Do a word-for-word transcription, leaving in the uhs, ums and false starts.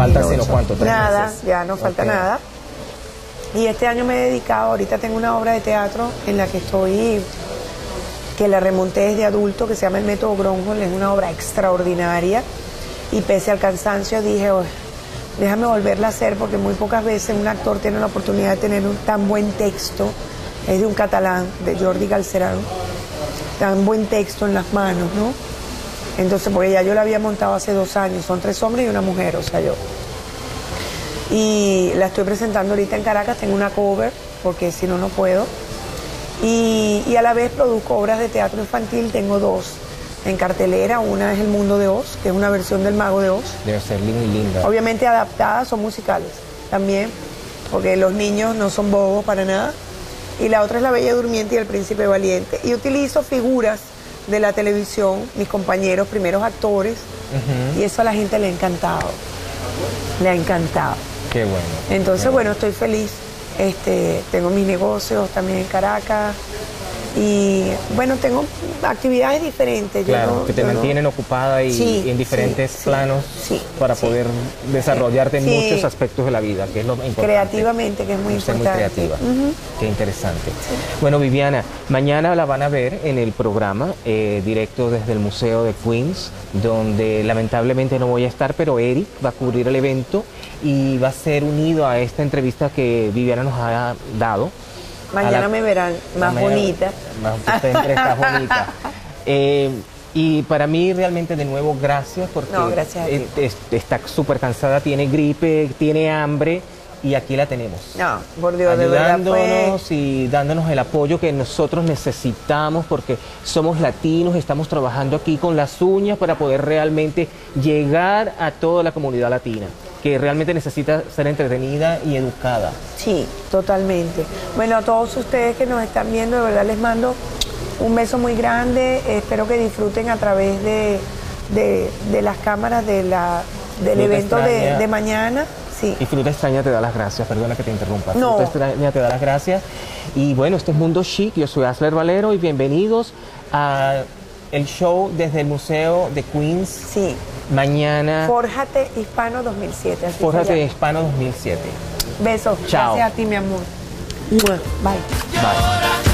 Falta sino cuánto, tres Nada, meses. ya no falta Okay. nada. Y este año me he dedicado, ahorita tengo una obra de teatro en la que estoy, que la remonté desde adulto, que se llama El Método Gronholm, es una obra extraordinaria. Y pese al cansancio dije, oh, déjame volverla a hacer, porque muy pocas veces un actor tiene la oportunidad de tener un tan buen texto. Es de un catalán, de Jordi Galcerán, tan buen texto en las manos, ¿no? Entonces, porque ya yo la había montado hace dos años, son tres hombres y una mujer, o sea, yo. Y la estoy presentando ahorita en Caracas, tengo una cover, porque si no, no puedo. Y, y a la vez produzco obras de teatro infantil, tengo dos en cartelera. Una es El Mundo de Oz, que es una versión del Mago de Oz. Debe ser linda y linda. Obviamente adaptadas, son musicales también, porque los niños no son bobos para nada. Y la otra es La Bella Durmiente y El Príncipe Valiente. Y utilizo figuras de la televisión, mis compañeros, primeros actores, uh-huh. y eso a la gente le ha encantado. Le ha encantado. Qué bueno. Entonces, qué bueno, estoy feliz. Este, tengo mis negocios también en Caracas. Y bueno, tengo actividades diferentes. Claro, yo no, que te mantienen no... ocupada y, sí, y en diferentes sí, planos sí, para sí. poder desarrollarte en sí. muchos aspectos de la vida, que es lo importante. Creativamente, que es muy Usted importante. muy creativa. Uh-huh. Qué interesante. Sí. Bueno, Viviana, mañana la van a ver en el programa eh, directo desde el Museo de Queens, donde lamentablemente no voy a estar, pero Eric va a cubrir el evento y va a ser unido a esta entrevista que Viviana nos ha dado. Mañana la, me verán más me, bonita. Más, usted siempre está bonita. Eh, y para mí realmente de nuevo gracias porque no, gracias a ti. Es, está súper cansada, tiene gripe, tiene hambre y aquí la tenemos. No, por Dios, de verdad ayudándonos fue... y dándonos el apoyo que nosotros necesitamos porque somos latinos, estamos trabajando aquí con las uñas para poder realmente llegar a toda la comunidad latina, que realmente necesita ser entretenida y educada. Sí, totalmente. Bueno, a todos ustedes que nos están viendo, de verdad les mando un beso muy grande. Espero que disfruten a través de, de, de las cámaras de la, del Fruta evento de, extraña. de mañana. Sí. Y Fruta Extraña te da las gracias, perdona que te interrumpa. No. Fruta Extraña te da las gracias. Y bueno, esto es Mundo Chic, yo soy Asler Valero y bienvenidos a el show desde el Museo de Queens. Sí. Mañana. Fórjate Hispano dos mil siete. Así Fórjate Hispano dos mil siete. Besos. Chao. Gracias a ti, mi amor. Bye. Bye.